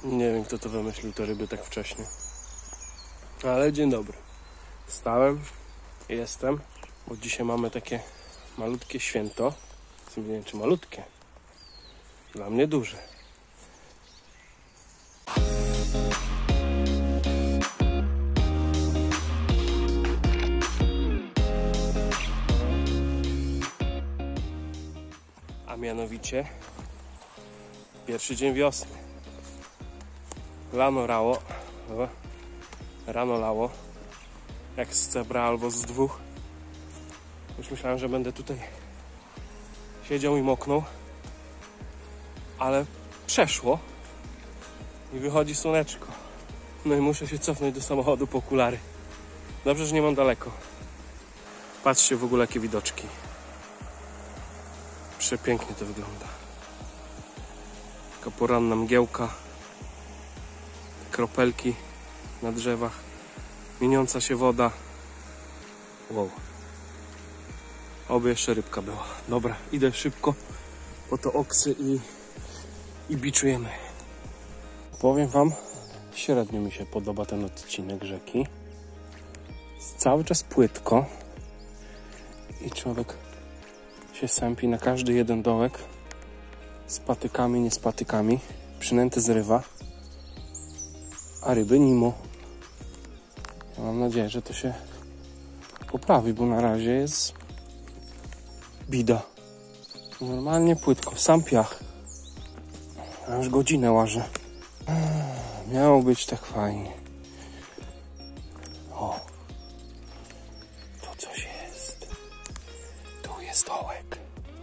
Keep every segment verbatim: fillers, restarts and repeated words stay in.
Nie wiem, kto to wymyślił, te ryby tak wcześnie. Ale dzień dobry. Wstałem, jestem, bo dzisiaj mamy takie malutkie święto. Nie wiem, czy malutkie. Dla mnie duże. A mianowicie pierwszy dzień wiosny. Rano rało, o, rano lało, jak z cebra albo z dwóch. Już myślałem, że będę tutaj siedział i moknął, ale przeszło i wychodzi słoneczko. No i muszę się cofnąć do samochodu po okulary. Dobrze, że nie mam daleko. Patrzcie w ogóle, jakie widoczki. Przepięknie to wygląda. Taka poranna mgiełka. Kropelki na drzewach. Mieniąca się woda. Wow. Oby jeszcze rybka była. Dobra, idę szybko po to oksy i, i biczujemy. Powiem wam, średnio mi się podoba ten odcinek rzeki. Jest cały czas płytko i człowiek się sępi na każdy jeden dołek z patykami, nie z patykami, przynęty zrywa, a ryby nimo. Ja mam nadzieję, że to się poprawi, bo na razie jest bida. Normalnie płytko, sam piach. A już godzinę łażę. Miało być tak fajnie. O, to coś jest. Tu jest dołek.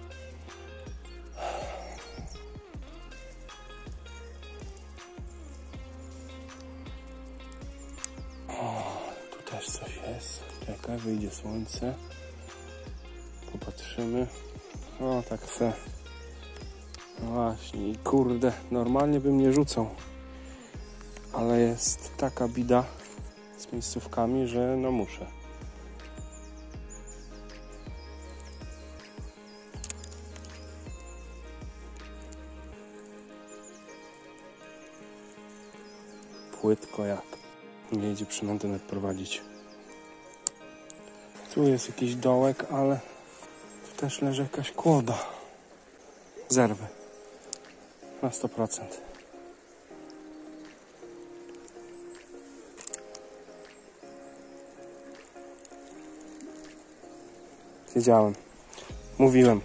O, tu też coś jest. Czekaj, wyjdzie słońce. Popatrzymy. O, tak se. No właśnie, i kurde, normalnie bym nie rzucał. Ale jest taka bida z miejscówkami, że no muszę. Płytko jak. Nie jedzie przynętę nawet prowadzić. Tu jest jakiś dołek, ale tu też leży jakaś kłoda. Zerwę. Na sto procent. Wiedziałem. Mówiłem.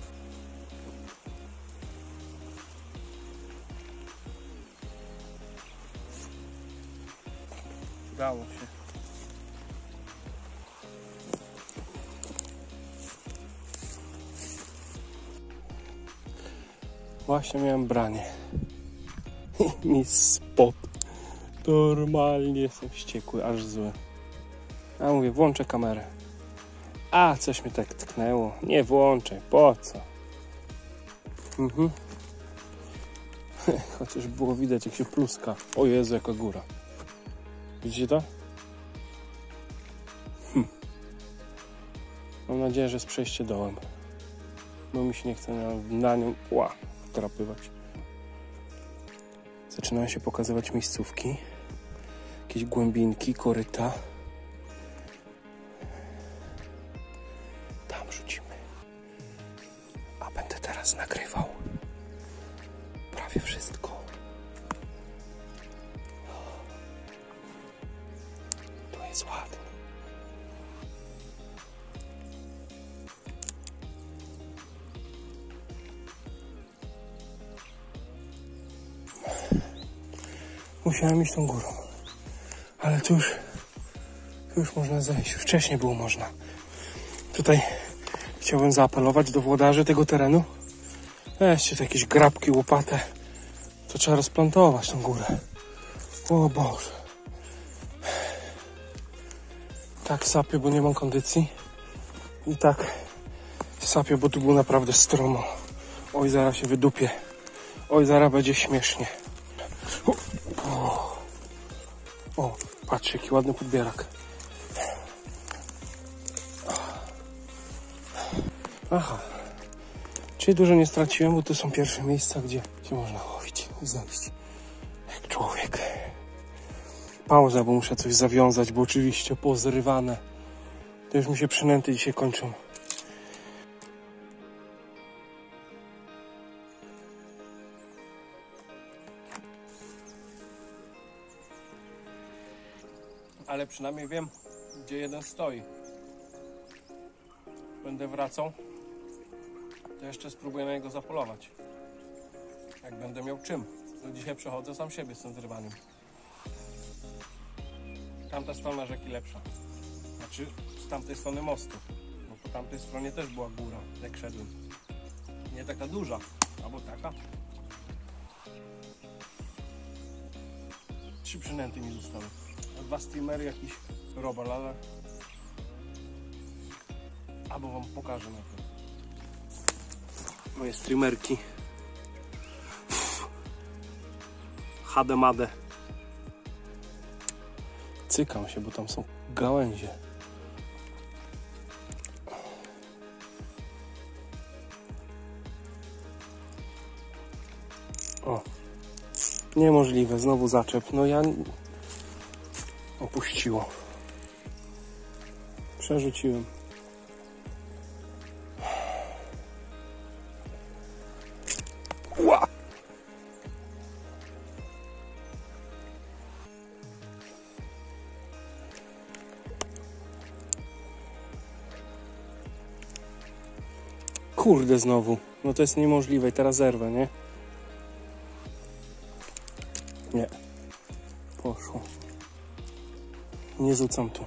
Udało się. Właśnie miałem branie. Mi spot. Normalnie jestem wściekły, aż zły. A mówię, włączę kamerę. A, coś mnie tak tknęło. Nie włączaj, po co? Mhm. Chociaż było widać, jak się pluska. O Jezu, jaka góra. Widzicie to? Hm. Mam nadzieję, że jest przejście dołem. Bo mi się nie chce na, na nią ła, wtrapywać. Zaczynają się pokazywać miejscówki. Jakieś głębinki, koryta. Tam rzucimy. A będę teraz nagrywał. Prawie wszystko. Tu jest ładnie. Musiałem iść tą górą. Ale tu już, tu już można zejść. Wcześniej było można. Tutaj chciałbym zaapelować do włodarzy tego terenu. Weźcie tu jakieś grabki, łopatę. To trzeba rozplantować tą górę. O Boże. Tak sapię, bo nie mam kondycji. I tak sapię, bo tu było naprawdę stromo. Oj, zaraz się wydupię. Oj, zaraz będzie śmiesznie. O, o, patrzcie, jaki ładny podbierak. Aha. Czyli dużo nie straciłem, bo to są pierwsze miejsca, gdzie, gdzie można łowić i zejść. Jak człowiek. Pauza, bo muszę coś zawiązać, bo oczywiście pozrywane. To już mi się przynęty dzisiaj kończą. Ale przynajmniej wiem, gdzie jeden stoi. Będę wracał, to jeszcze spróbuję na niego zapolować. Jak będę miał czym. To dzisiaj przechodzę sam siebie z tym zrywaniem. Tamta strona rzeki lepsza. Znaczy z tamtej strony mostu. No po tamtej stronie też była góra, jak szedłem. Nie taka duża, albo taka. Trzy przynęty mi zostały. A dwa steamery, jakiś robal, ale... Albo wam pokażę na tym. Moje streamerki. Hademadę. Cykam się, bo tam są gałęzie. O. Niemożliwe, znowu zaczep. No ja... Opuściło. Przerzuciłem. Ła! Kurde, znowu. No to jest niemożliwe i teraz zerwę, nie? Nie. Poszło. Nie rzucam tu.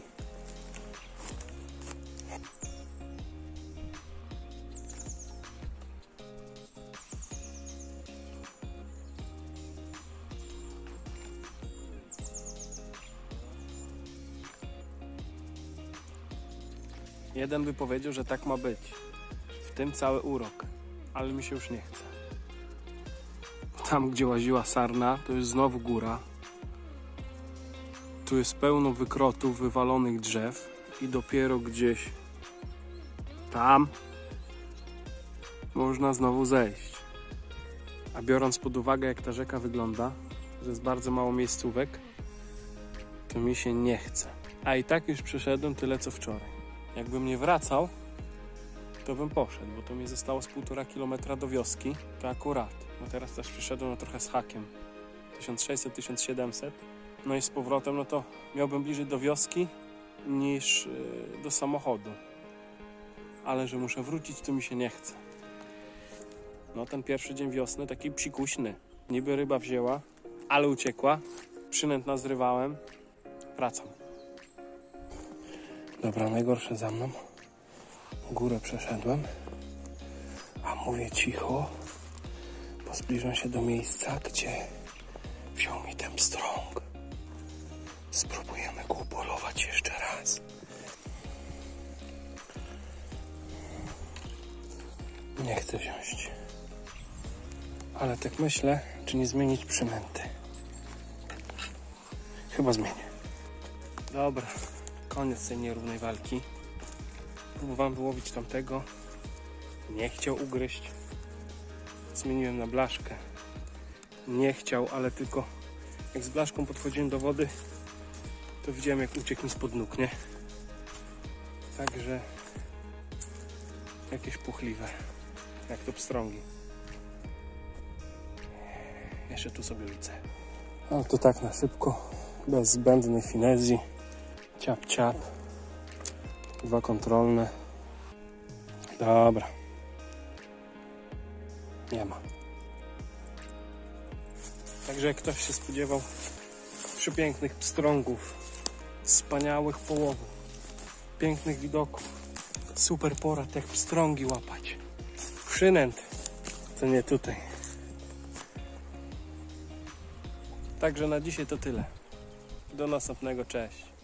Jeden by powiedział, że tak ma być. W tym cały urok. Ale mi się już nie chce. Tam, gdzie łaziła sarna, to jest znowu góra. Tu jest pełno wykrotów, wywalonych drzew i dopiero gdzieś tam można znowu zejść. A biorąc pod uwagę, jak ta rzeka wygląda, że jest bardzo mało miejscówek, to mi się nie chce. A i tak już przeszedłem tyle, co wczoraj. Jakbym nie wracał, to bym poszedł, bo to mi zostało z półtora kilometra do wioski, to akurat. No teraz też przyszedłem na trochę z hakiem. tysiąc sześćset do tysiąc siedemset. No i z powrotem, no to miałbym bliżej do wioski niż yy, do samochodu. Ale że muszę wrócić, to mi się nie chce. No ten pierwszy dzień wiosny taki psikuśny. Niby ryba wzięła, ale uciekła. Przynęt nazrywałem. Wracam. Dobra, najgorsze za mną. Górę przeszedłem. A mówię cicho, bo zbliżam się do miejsca, gdzie wziął mi ten pstrąg. Spróbujemy go upolować jeszcze raz. Nie chcę wziąć. Ale tak myślę, czy nie zmienić przynęty. Chyba zmienię. Dobra, koniec tej nierównej walki. Próbowałem wyłowić tamtego. Nie chciał ugryźć. Zmieniłem na blaszkę. Nie chciał, ale tylko jak z blaszką podchodziłem do wody, to widziałem, jak uciekł mi spod nóg, nie? Także jakieś puchliwe, jak to pstrągi. Jeszcze tu sobie rzucę. No to tak na szybko, bez zbędnej finezji. Ciap, ciap. Dwa kontrolne. Dobra. Nie ma. Także jak ktoś się spodziewał przepięknych pstrągów, wspaniałych połowów, pięknych widoków, super porad, jak pstrągi łapać, przynęt, to nie tutaj. Także na dzisiaj to tyle. Do następnego, cześć.